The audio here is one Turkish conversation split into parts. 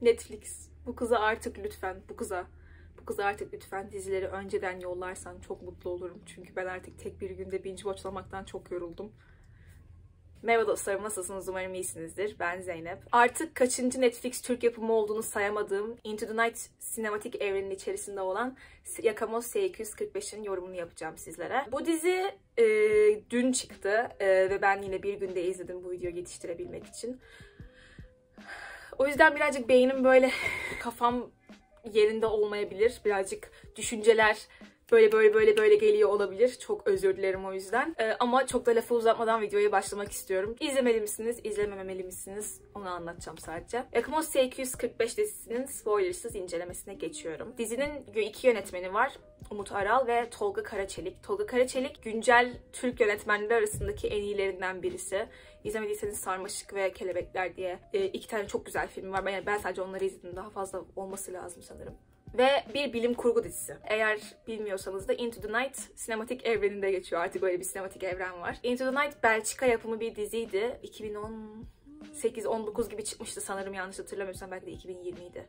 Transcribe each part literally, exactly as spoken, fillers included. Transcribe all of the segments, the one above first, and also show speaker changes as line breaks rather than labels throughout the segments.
Netflix, bu kıza artık lütfen, bu kıza, bu kıza artık lütfen dizileri önceden yollarsan çok mutlu olurum. Çünkü ben artık tek bir günde binge watchlamaktan çok yoruldum. Merhaba dostlarım, nasılsınız? Umarım iyisinizdir. Ben Zeynep. Artık kaçıncı Netflix Türk yapımı olduğunu sayamadığım Into the Night sinematik evrenin içerisinde olan Yakamoz S iki yüz kırk beş'in yorumunu yapacağım sizlere. Bu dizi e, dün çıktı e, ve ben yine bir günde izledim bu videoyu yetiştirebilmek için. O yüzden birazcık beynim böyle, kafam yerinde olmayabilir. Birazcık düşünceler böyle böyle böyle böyle geliyor olabilir. Çok özür dilerim o yüzden. Ee, ama çok da lafı uzatmadan videoya başlamak istiyorum. İzlemeli misiniz, izlememeli misiniz? Onu anlatacağım sadece. Yakamoz S iki yüz kırk beş dizisinin spoilersız incelemesine geçiyorum. Dizinin iki yönetmeni var. Umut Aral ve Tolga Karaçelik. Tolga Karaçelik güncel Türk yönetmenleri arasındaki en iyilerinden birisi. İzlemediyseniz Sarmaşık ve Kelebekler diye e, iki tane çok güzel film var. Ben, ben sadece onları izledim. Daha fazla olması lazım sanırım. Ve bir bilim kurgu dizisi. Eğer bilmiyorsanız da Into the Night sinematik evreninde geçiyor. Artık öyle bir sinematik evren var. Into the Night Belçika yapımı bir diziydi. iki bin on sekiz on dokuz gibi çıkmıştı sanırım, yanlış hatırlamıyorsam. Belki de iki bin yirmiydi.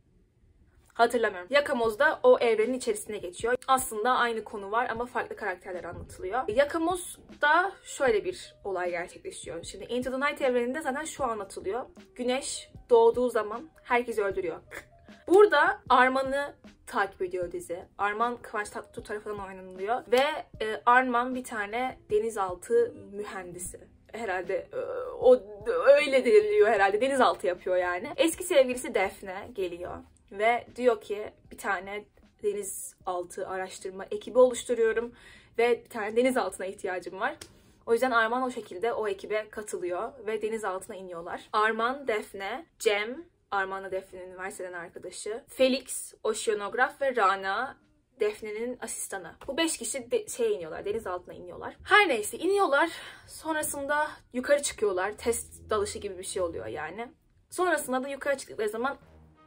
Hatırlamıyorum. Yakamoz da o evrenin içerisine geçiyor. Aslında aynı konu var ama farklı karakterler anlatılıyor. Yakamoz'da şöyle bir olay gerçekleşiyor. Şimdi Into the Night evreninde zaten şu anlatılıyor. Güneş doğduğu zaman herkesi öldürüyor. Burada Arman'ı takip ediyor dizi. Arman Kıvanç Tatlıtuğ tarafından oynanılıyor. Ve e, Arman bir tane denizaltı mühendisi. Herhalde e, o öyle deniliyor herhalde. Denizaltı yapıyor yani. Eski sevgilisi Defne geliyor. Ve diyor ki bir tane denizaltı araştırma ekibi oluşturuyorum. Ve bir tane denizaltına ihtiyacım var. O yüzden Arman o şekilde o ekibe katılıyor. Ve denizaltına iniyorlar. Arman, Defne, Cem, Arman'la Defne'nin üniversiteden arkadaşı, Felix, oşeanograf ve Rana, Defne'nin asistanı. Bu beş kişi de şeye iniyorlar, deniz altına iniyorlar. Her neyse iniyorlar. Sonrasında yukarı çıkıyorlar. Test dalışı gibi bir şey oluyor yani. Sonrasında da yukarı çıktıkları zaman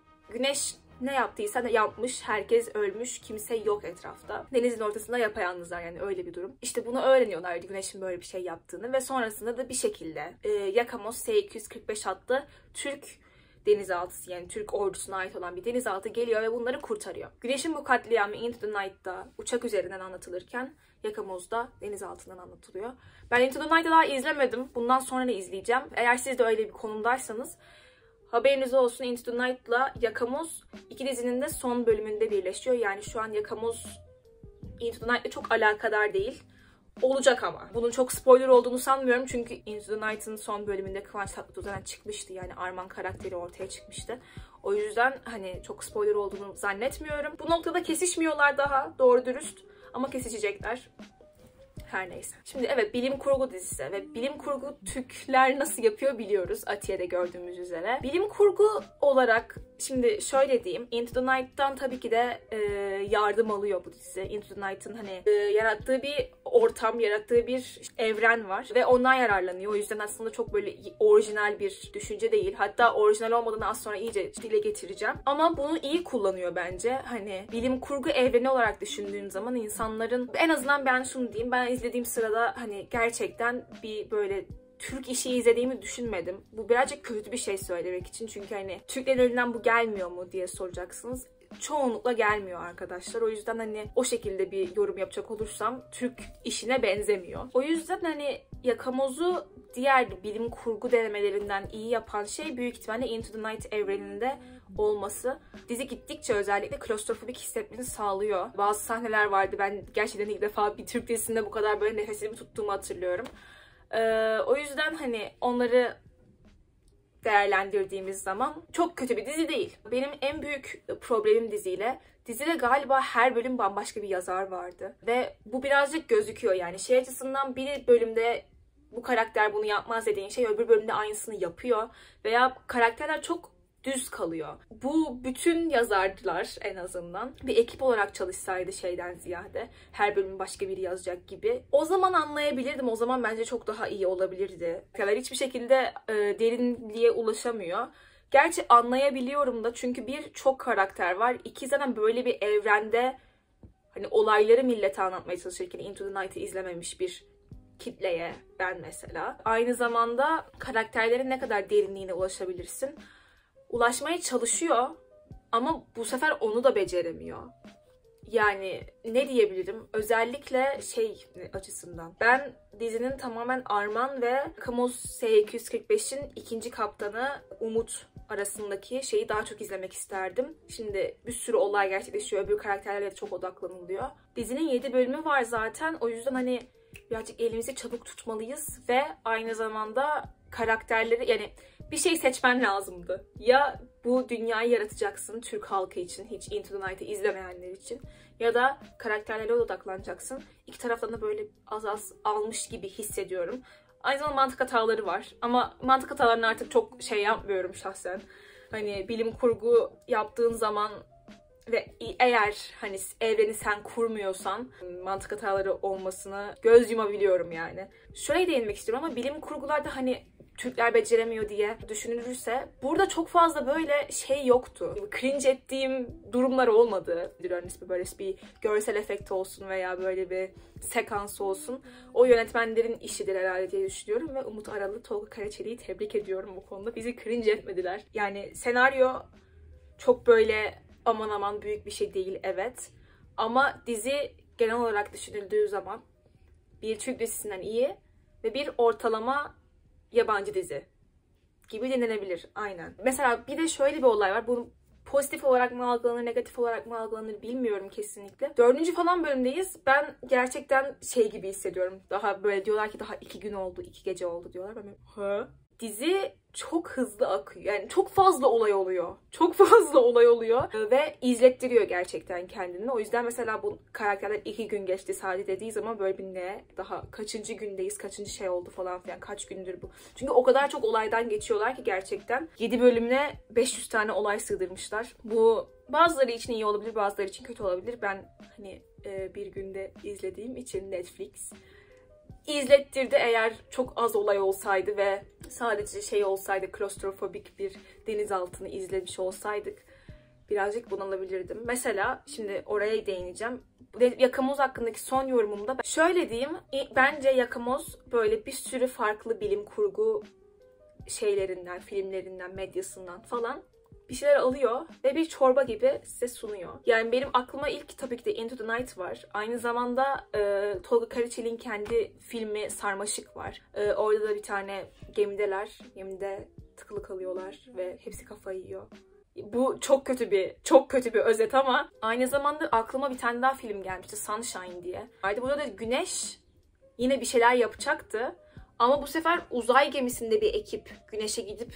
güneş ne yaptıysa ne yapmış, herkes ölmüş, kimse yok etrafta. Denizin ortasında yapayalnızlar, yani öyle bir durum. İşte bunu öğreniyorlar, güneşin böyle bir şey yaptığını ve sonrasında da bir şekilde e, Yakamoz S iki yüz kırk beş adlı Türk denizaltısı, yani Türk ordusuna ait olan bir denizaltı geliyor ve bunları kurtarıyor. Güneş'in bu katliamı Into the Night'ta uçak üzerinden anlatılırken Yakamoz'da denizaltından anlatılıyor. Ben Into the Night'ı daha izlemedim. Bundan sonra da izleyeceğim. Eğer siz de öyle bir konumdaysanız haberiniz olsun, Into the Night'la Yakamoz iki dizinin de son bölümünde birleşiyor. Yani şu an Yakamoz Into the Night'la çok alakadar değil. Olacak ama. Bunun çok spoiler olduğunu sanmıyorum çünkü Into the Night'ın son bölümünde Kıvanç Tatlıtuğ zaten çıkmıştı. Yani Arman karakteri ortaya çıkmıştı. O yüzden hani çok spoiler olduğunu zannetmiyorum. Bu noktada kesişmiyorlar daha doğru dürüst ama kesişecekler. Her neyse. Şimdi evet, bilim kurgu dizisi ve bilim kurgu Türkler nasıl yapıyor biliyoruz. Atiye'de gördüğümüz üzere. Bilim kurgu olarak şimdi şöyle diyeyim. Into the Night'tan tabii ki de e, yardım alıyor bu dizi. Into the Night'ın hani e, yarattığı bir ortam, yarattığı bir evren var ve ondan yararlanıyor. O yüzden aslında çok böyle orijinal bir düşünce değil. Hatta orijinal olmadığını az sonra iyice dile getireceğim. Ama bunu iyi kullanıyor bence. Hani bilim kurgu evreni olarak düşündüğüm zaman insanların, en azından ben şunu diyeyim. Ben izlediğim sırada hani gerçekten bir böyle Türk işi izlediğimi düşünmedim. Bu birazcık kötü bir şey söylemek için. Çünkü hani Türklerin elinden bu gelmiyor mu diye soracaksınız. Çoğunlukla gelmiyor arkadaşlar. O yüzden hani o şekilde bir yorum yapacak olursam Türk işine benzemiyor. O yüzden hani Yakamoz'u diğer bilim kurgu denemelerinden iyi yapan şey büyük ihtimalle Into the Night evreninde olması. Dizi gittikçe özellikle klostrofobik hissetmeni sağlıyor. Bazı sahneler vardı. Ben gerçekten ilk defa bir Türk dizisinde bu kadar böyle nefesimi tuttuğumu hatırlıyorum. Ee, o yüzden hani onları değerlendirdiğimiz zaman çok kötü bir dizi değil. Benim en büyük problemim diziyle, dizide galiba her bölüm bambaşka bir yazar vardı. Ve bu birazcık gözüküyor yani. Şey açısından bir bölümde bu karakter bunu yapmaz dediğin şey öbür bölümde aynısını yapıyor. Veya karakterler çok düz kalıyor. Bu bütün yazarlar en azından bir ekip olarak çalışsaydı şeyden ziyade, her bölüm başka biri yazacak gibi, o zaman anlayabilirdim. O zaman bence çok daha iyi olabilirdi. Karakterler hiçbir şekilde e, derinliğe ulaşamıyor. Gerçi anlayabiliyorum da, çünkü bir, çok karakter var. İki, zaten böyle bir evrende hani olayları millete anlatmaya çalışırken Into the Night'ı izlememiş bir kitleye, ben mesela. Aynı zamanda karakterlerin ne kadar derinliğine ulaşabilirsin? ulaşmaya çalışıyor ama bu sefer onu da beceremiyor. Yani ne diyebilirim? Özellikle şey açısından. Ben dizinin tamamen Arman ve Yakamoz S iki yüz kırk beşin ikinci kaptanı Umut arasındaki şeyi daha çok izlemek isterdim. Şimdi bir sürü olay gerçekleşiyor. Öbür karakterlere de çok odaklanılıyor. Dizinin yedi bölümü var zaten. O yüzden hani birazcık elimizi çabuk tutmalıyız ve aynı zamanda karakterleri, yani bir şey seçmen lazımdı. Ya bu dünyayı yaratacaksın Türk halkı için, hiç Into the Night'ı izlemeyenler için, ya da karakterlere odaklanacaksın. İki taraftan da böyle az az almış gibi hissediyorum. Aynı zamanda mantık hataları var. Ama mantık hatalarını artık çok şey yapmıyorum şahsen. Hani bilim kurgu yaptığın zaman ve eğer hani evreni sen kurmuyorsan mantık hataları olmasına göz yumabiliyorum yani. Şuraya değinmek istiyorum ama bilim kurgularda hani Türkler beceremiyor diye düşünülürse burada çok fazla böyle şey yoktu. Cringe ettiğim durumlar olmadı. Böyle bir görsel efekt olsun veya böyle bir sekans olsun. O yönetmenlerin işidir herhalde diye düşünüyorum ve Umut Aralı, Tolga Karaçelik'i tebrik ediyorum bu konuda. Bizi cringe etmediler. Yani senaryo çok böyle aman aman büyük bir şey değil, evet. Ama dizi genel olarak düşünüldüğü zaman bir Türk dizisinden iyi ve bir ortalama yabancı dizi gibi denilebilir. Aynen. Mesela bir de şöyle bir olay var. Bunu pozitif olarak mı algılanır, negatif olarak mı algılanır bilmiyorum kesinlikle. Dördüncü falan bölümdeyiz. Ben gerçekten şey gibi hissediyorum. Daha böyle diyorlar ki daha iki gün oldu, iki gece oldu diyorlar. Ben böyle, dizi çok hızlı akıyor. Yani çok fazla olay oluyor. Çok fazla olay oluyor. Ve izlettiriyor gerçekten kendini. O yüzden mesela bu karakterler iki gün geçti sadece dediği zaman böyle bir ne? Daha kaçıncı gündeyiz? Kaçıncı şey oldu falan filan. Kaç gündür bu? Çünkü o kadar çok olaydan geçiyorlar ki gerçekten. yedi bölümüne beş yüz tane olay sığdırmışlar. Bu bazıları için iyi olabilir, bazıları için kötü olabilir. Ben hani bir günde izlediğim için Netflix İzlettirdi. Eğer çok az olay olsaydı ve sadece şey olsaydı, klostrofobik bir denizaltını izlemiş olsaydık birazcık bunalabilirdim. Mesela şimdi oraya değineceğim. Yakamoz hakkındaki son yorumumda şöyle diyeyim. Bence Yakamoz böyle bir sürü farklı bilim kurgu şeylerinden, filmlerinden, medyasından falan bir şeyler alıyor ve bir çorba gibi size sunuyor. Yani benim aklıma ilk tabii ki de Into the Night var. Aynı zamanda e, Tolga Karaçelik'in kendi filmi Sarmaşık var. E, orada da bir tane gemideler. Gemide tıkılı kalıyorlar ve hepsi kafayı yiyor. Bu çok kötü bir, çok kötü bir özet ama aynı zamanda aklıma bir tane daha film gelmişti, Sunshine diye. Haydi burada da Güneş yine bir şeyler yapacaktı. Ama bu sefer uzay gemisinde bir ekip Güneş'e gidip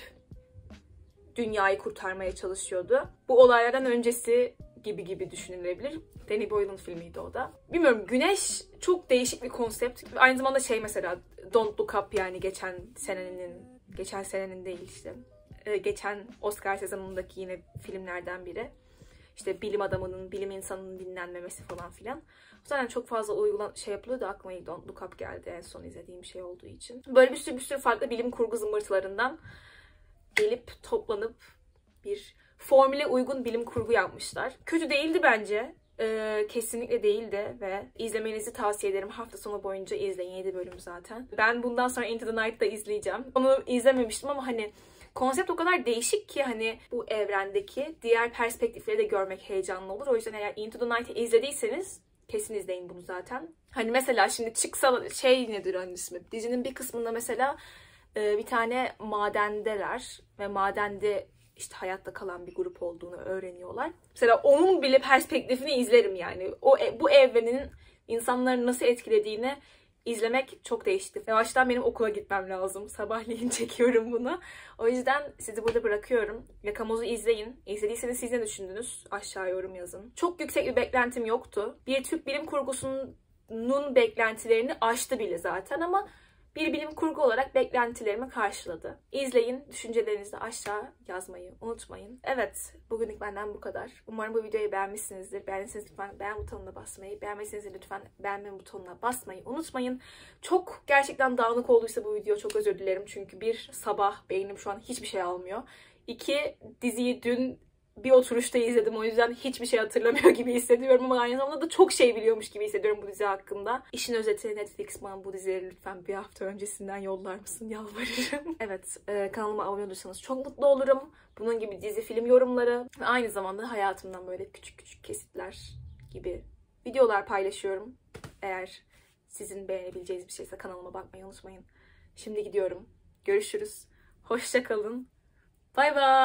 dünyayı kurtarmaya çalışıyordu. Bu olaylardan öncesi gibi gibi düşünülebilir. Danny Boyle'ın filmiydi o da. Bilmiyorum, Güneş çok değişik bir konsept. Aynı zamanda şey mesela Don't Look Up, yani geçen senenin, geçen senenin değil işte. Geçen Oscar sezonundaki yine filmlerden biri. İşte bilim adamının, bilim insanının dinlenmemesi falan filan. Zaten çok fazla uygulan şey yapılıyordu, aklıma Don't Look Up geldi en son izlediğim şey olduğu için. Böyle bir sürü bir sürü farklı bilim kurgu zımbırtılarından gelip toplanıp bir formüle uygun bilim kurgu yapmışlar. Kötü değildi bence. Ee, kesinlikle değildi ve izlemenizi tavsiye ederim. Hafta sonu boyunca izleyin. yedi bölüm zaten. Ben bundan sonra Into the Night'da izleyeceğim. Onu izlememiştim ama hani konsept o kadar değişik ki hani bu evrendeki diğer perspektifleri de görmek heyecanlı olur. O yüzden eğer Into the Night'ı izlediyseniz kesin izleyin bunu zaten. Hani mesela şimdi çıksa şey nedir onun ismi? Dizinin bir kısmında mesela bir tane madendeler ve madende işte hayatta kalan bir grup olduğunu öğreniyorlar. Mesela onun bile perspektifini izlerim yani. O bu evrenin insanları nasıl etkilediğini izlemek çok değişti. Yavaştan benim okula gitmem lazım. Sabahleyin çekiyorum bunu. O yüzden sizi burada bırakıyorum. Yakamoz'u izleyin. İzlediyseniz siz ne düşündünüz? Aşağı yorum yazın. Çok yüksek bir beklentim yoktu. Bir Türk bilim kurgusunun beklentilerini aştı bile zaten ama bir bilim kurgu olarak beklentilerimi karşıladı. İzleyin, düşüncelerinizi de aşağı yazmayı unutmayın. Evet, bugünlük benden bu kadar. Umarım bu videoyu beğenmişsinizdir. Beğendiyseniz lütfen beğen butonuna basmayı, beğenmediyseniz lütfen beğenme butonuna basmayı unutmayın. Çok gerçekten dağınık olduysa bu video çok özür dilerim. Çünkü bir, sabah beynim şu an hiçbir şey almıyor. İki, diziyi dün bir oturuşta izledim. O yüzden hiçbir şey hatırlamıyor gibi hissediyorum ama aynı zamanda da çok şey biliyormuş gibi hissediyorum bu dizi hakkında. İşin özeti, Netflix bana bu dizileri lütfen bir hafta öncesinden yollar mısın? Yalvarırım. Evet, e, kanalıma abone olursanız çok mutlu olurum. Bunun gibi dizi film yorumları ve aynı zamanda hayatımdan böyle küçük küçük kesitler gibi videolar paylaşıyorum. Eğer sizin beğenebileceğiniz bir şeyse kanalıma bakmayı unutmayın. Şimdi gidiyorum. Görüşürüz. Hoşça kalın. Bay bay.